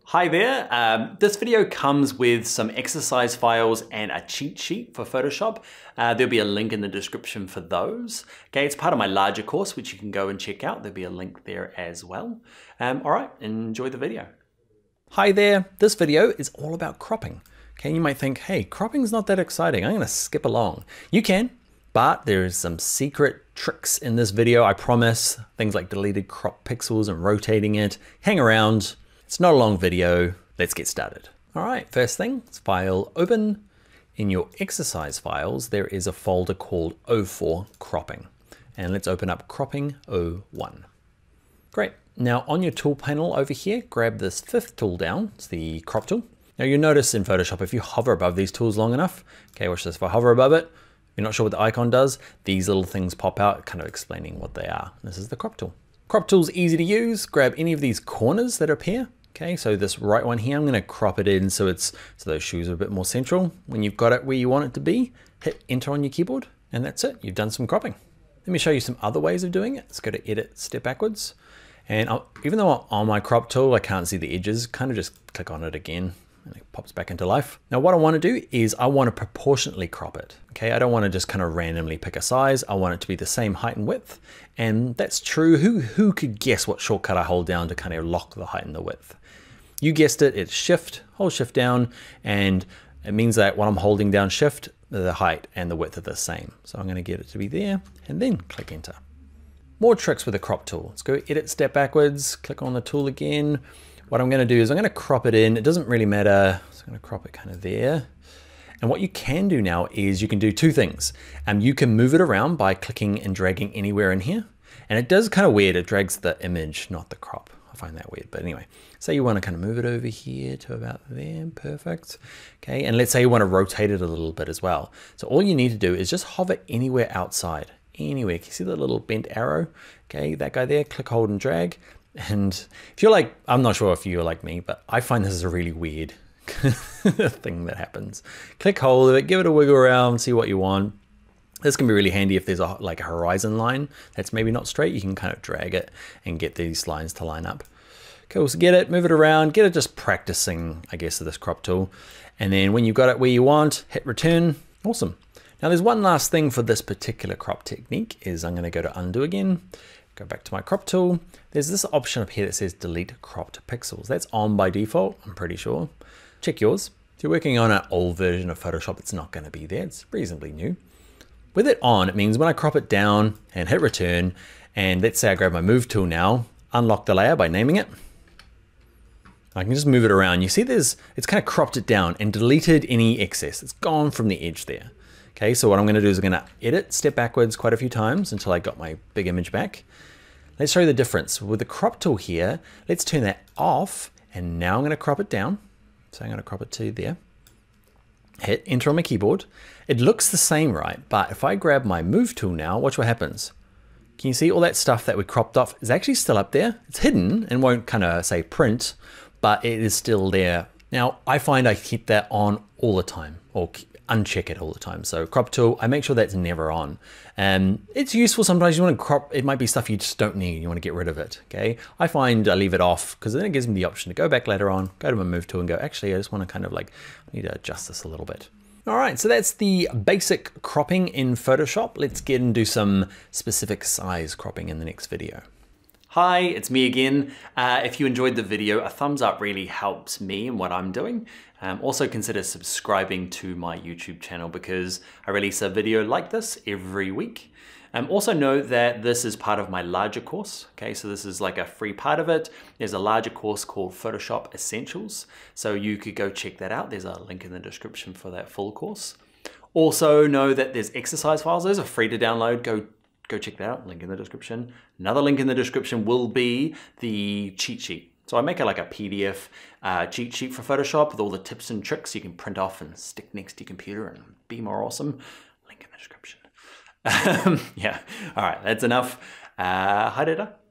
Hi there, this video comes with some exercise files and a cheat sheet for Photoshop. There'll be a link in the description for those. Okay, it's part of my larger course, which you can go and check out. There'll be a link there as well. All right, enjoy the video. Hi there, this video is all about cropping. Okay, you might think, hey, cropping's not that exciting. I'm gonna skip along. You can, but there's some secret tricks in this video, I promise. Things like deleted crop pixels and rotating it. Hang around. It's not a long video. Let's get started. All right, first thing, it's file open. In your exercise files, there is a folder called O4 cropping. And let's open up cropping 01. Great. Now on your tool panel over here, grab this fifth tool down. It's the crop tool. Now you'll notice in Photoshop, if you hover above these tools long enough, okay, watch this, if I hover above it, you're not sure what the icon does, these little things pop out, kind of explaining what they are. This is the crop tool. Crop tool's easy to use. Grab any of these corners that appear. Okay, so this right one here, I'm gonna crop it in so those shoes are a bit more central. When you've got it where you want it to be, hit enter on your keyboard, and that's it, you've done some cropping. Let me show you some other ways of doing it. Let's go to edit, step backwards. And even though I'm on my crop tool, I can't see the edges, kind of just click on it again, and it pops back into life. Now what I wanna do is I wanna proportionately crop it. Okay, I don't wanna just kind of randomly pick a size. I want it to be the same height and width. And that's true. Who could guess what shortcut I hold down to kind of lock the height and the width? You guessed it, it's shift, hold shift down, and it means that when I'm holding down shift, the height and the width are the same. So I'm gonna get it to be there, and then click enter. More tricks with the crop tool. Let's go edit, step backwards, click on the tool again. What I'm gonna do is I'm gonna crop it in. It doesn't really matter, so I'm gonna crop it kind of there. And what you can do now is you can do two things. You can move it around by clicking and dragging anywhere in here. And it does kind of weird, it drags the image, not the crop. I find that weird, but anyway. Say you wanna kind of move it over here to about there, perfect. Okay, and let's say you wanna rotate it a little bit as well. So all you need to do is just hover anywhere outside, anywhere. Can you see the little bent arrow? Okay, that guy there, click, hold, and drag. And if you're like, I'm not sure if you're like me, but I find this is a really weird thing that happens. Click hold of it, give it a wiggle around, see what you want. This can be really handy if there's like a horizon line that's maybe not straight. You can kind of drag it and get these lines to line up. Cool, so get it, move it around, get it just practicing, I guess, this crop tool. And then when you've got it where you want, hit return, awesome. Now there's one last thing for this particular crop technique is I'm gonna go to undo again, go back to my crop tool. There's this option up here that says delete cropped pixels. That's on by default, I'm pretty sure. Check yours. If you're working on an old version of Photoshop, it's not gonna be there, it's reasonably new. With it on, it means when I crop it down and hit return, and let's say I grab my move tool now, unlock the layer by naming it. I can just move it around. You see it's kind of cropped it down and deleted any excess. It's gone from the edge there. Okay, so what I'm gonna do is I'm gonna edit, step backwards quite a few times until I got my big image back. Let's show you the difference. With the crop tool here, let's turn that off, and now I'm gonna crop it down. So I'm gonna crop it to there. Hit enter on my keyboard. It looks the same, right? But if I grab my move tool now, watch what happens. Can you see all that stuff that we cropped off is actually still up there? It's hidden and won't kind of say print, but it is still there. Now, I find I keep that on all the time, or uncheck it all the time. So crop tool, I make sure that's never on. It's useful sometimes. You want to crop, it might be stuff you just don't need. You want to get rid of it, okay? I find I leave it off because then it gives me the option to go back later on, go to my move tool and go, actually, I just want to kind of like, I need to adjust this a little bit. All right, so that's the basic cropping in Photoshop. Let's get and do some specific size cropping in the next video. Hi, it's me again. If you enjoyed the video, a thumbs up really helps me in what I'm doing. Also consider subscribing to my YouTube channel because I release a video like this every week. Also know that this is part of my larger course. Okay, so this is like a free part of it. There's a larger course called Photoshop Essentials. So you could go check that out. There's a link in the description for that full course. Also know that there's exercise files. Those are free to download. Go check that out, link in the description. Another link in the description will be the cheat sheet. So I make it like a PDF cheat sheet for Photoshop with all the tips and tricks you can print off and stick next to your computer and be more awesome. Link in the description. Yeah, all right, that's enough. Hi, Data.